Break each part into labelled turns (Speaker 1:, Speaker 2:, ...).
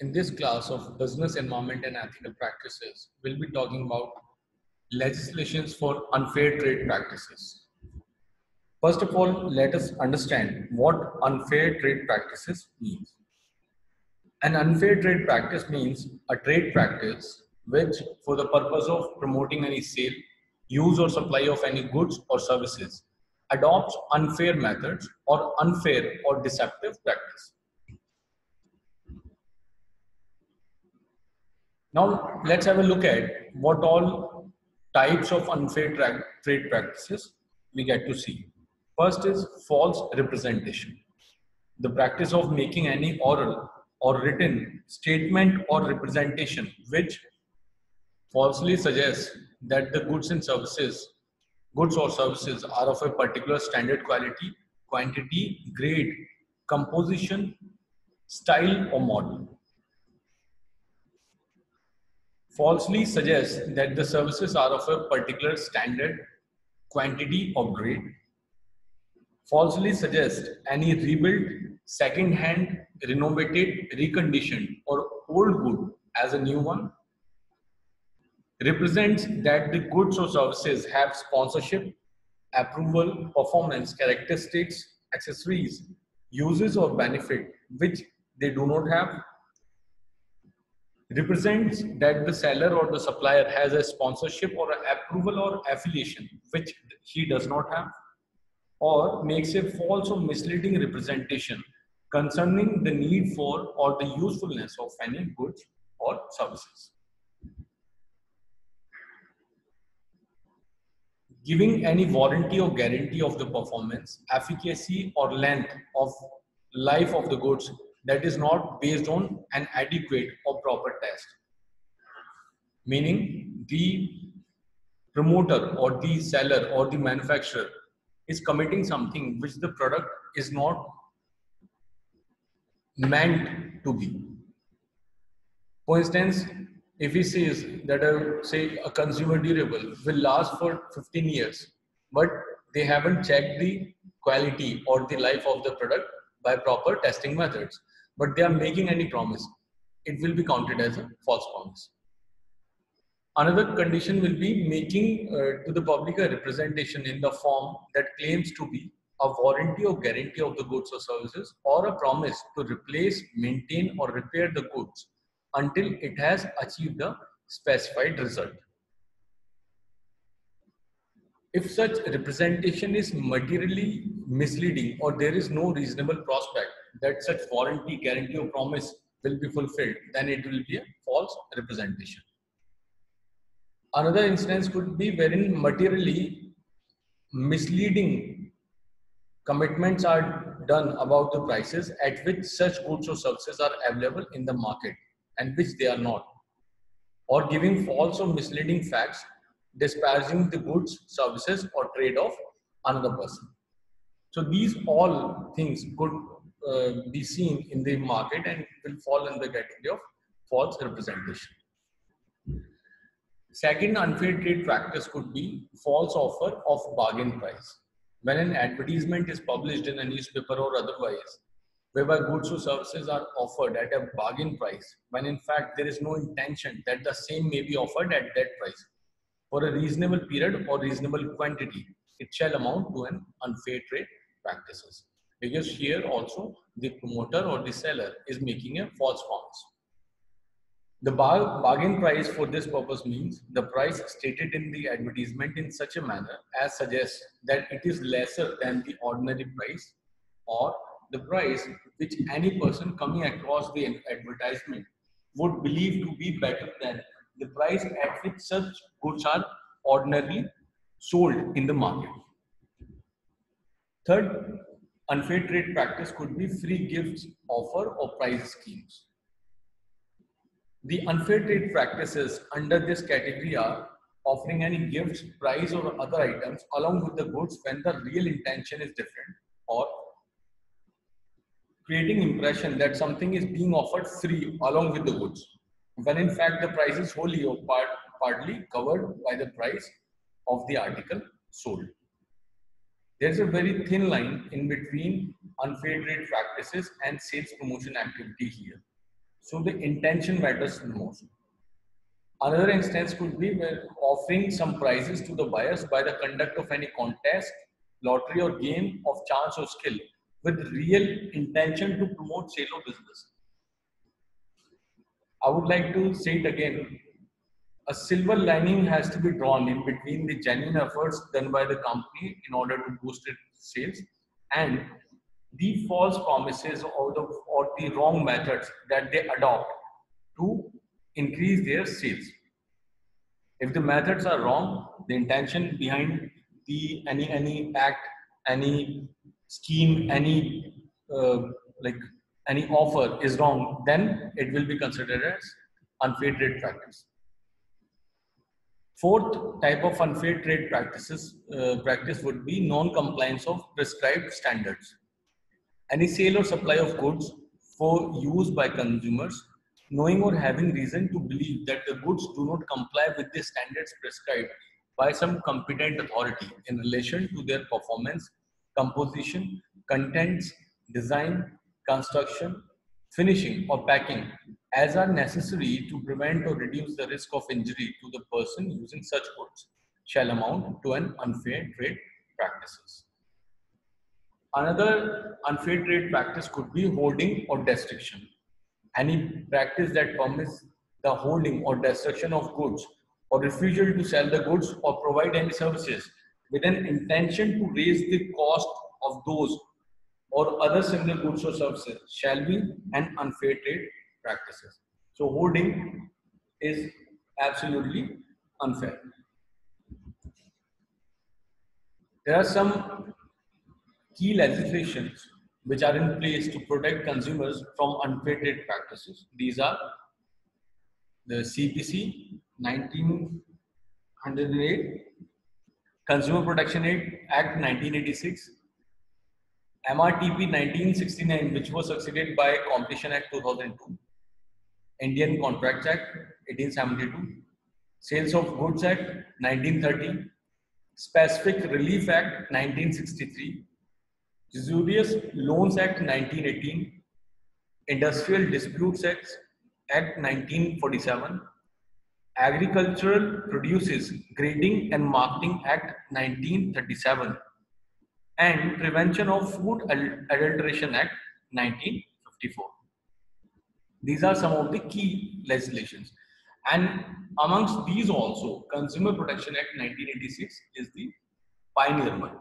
Speaker 1: In this class of business environment and ethical practices, we'll be talking about legislations for unfair trade practices. First of all, let us understand what unfair trade practices means. An unfair trade practice means a trade practice which, for the purpose of promoting any sale, use or supply of any goods or services, adopts unfair methods or unfair or deceptive practice. Now, let's have a look at what all types of unfair trade practices we get to see. First is false representation, the practice of making any oral or written statement or representation which falsely suggests that the goods or services are of a particular standard quality, quantity, grade, composition, style, or model. Falsely suggests that the services are of a particular standard, quantity, or grade. Falsely suggests any rebuilt, second-hand, renovated, reconditioned, or old good as a new one. Represents that the goods or services have sponsorship, approval, performance, characteristics, accessories, uses, or benefit which they do not have. Represents that the seller or the supplier has a sponsorship or an approval or affiliation which he does not have, or makes a false or misleading representation concerning the need for or the usefulness of any goods or services. Giving any warranty or guarantee of the performance, efficacy, or length of life of the goods that is not based on an adequate or proper test. Meaning the promoter or the seller or the manufacturer is committing something which the product is not meant to be. For instance, if he says that a consumer durable will last for 15 years, but they haven't checked the quality or the life of the product by proper testing methods, but they are making any promise, it will be counted as a false promise. Another condition will be making to the public a representation in the form that claims to be a warranty or guarantee of the goods or services, or a promise to replace, maintain, or repair the goods until it has achieved the specified result. If such representation is materially misleading or there is no reasonable prospect that such warranty, guarantee, or promise will be fulfilled, then it will be a false representation. Another instance could be wherein materially misleading commitments are done about the prices at which such goods or services are available in the market and which they are not, or giving false or misleading facts disparaging the goods, services, or trade of another person. So these all things could be seen in the market and will fall in the category of false representation. Second unfair trade practice could be false offer of bargain price. When an advertisement is published in a newspaper or otherwise, whereby goods or services are offered at a bargain price, when in fact there is no intention that the same may be offered at that price for a reasonable period or reasonable quantity, it shall amount to an unfair trade practices. Because here also the promoter or the seller is making a false promise. The bargain price for this purpose means the price stated in the advertisement in such a manner as suggests that it is lesser than the ordinary price, or the price which any person coming across the advertisement would believe to be better than the price at which such goods are ordinarily sold in the market. Third, unfair trade practice could be free gifts, offer, or prize schemes. The unfair trade practices under this category are offering any gifts, prize, or other items along with the goods when the real intention is different, or creating impression that something is being offered free along with the goods, when in fact the price is wholly or partly covered by the price of the article sold. There's a very thin line in between unfair trade practices and sales promotion activity here. So the intention matters the most. Another instance could be where offering some prizes to the buyers by the conduct of any contest, lottery or game of chance or skill with real intention to promote sale or business. I would like to say it again. A silver lining has to be drawn in between the genuine efforts done by the company in order to boost its sales and the false promises or the wrong methods that they adopt to increase their sales. If the methods are wrong, the intention behind the any act, any scheme, uh, like any offer is wrong, then it will be considered as unfair trade practice. Fourth type of unfair trade practice would be non-compliance of prescribed standards. Any sale or supply of goods for use by consumers, knowing or having reason to believe that the goods do not comply with the standards prescribed by some competent authority in relation to their performance, composition, contents, design, construction, finishing, or packing, as are necessary to prevent or reduce the risk of injury to the person using such goods, shall amount to an unfair trade practices. Another unfair trade practice could be holding or destruction. Any practice that permits the holding or destruction of goods or refusal to sell the goods or provide any services with an intention to raise the cost of those or other similar goods or services shall be an unfair trade practices. So holding is absolutely unfair. There are some key legislations which are in place to protect consumers from unfair trade practices. These are the CPC 1908, Consumer Protection Act 1986, MRTP 1969, which was succeeded by Competition Act 2002, Indian Contracts Act 1872, Sales of Goods Act 1930, Specific Relief Act 1963, Usurious Loans Act 1918, Industrial Disputes Act 1947, Agricultural Produces Grading and Marketing Act 1937, and Prevention of Food Adulteration Act 1954. These are some of the key legislations. And amongst these also, Consumer Protection Act 1986 is the pioneer one.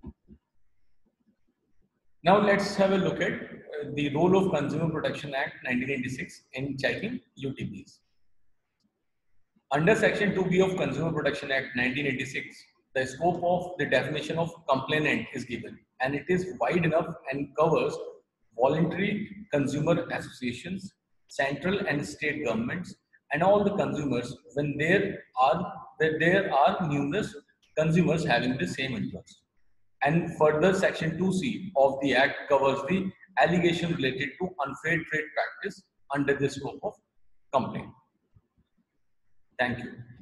Speaker 1: Now let's have a look at the role of Consumer Protection Act 1986 in checking UTPs. Under Section 2B of Consumer Protection Act 1986, the scope of the definition of complainant is given, and it is wide enough and covers voluntary consumer associations, central and state governments, and all the consumers when there are numerous consumers having the same interest. And further, Section 2C of the Act covers the allegation related to unfair trade practice under the scope of complaint. Thank you.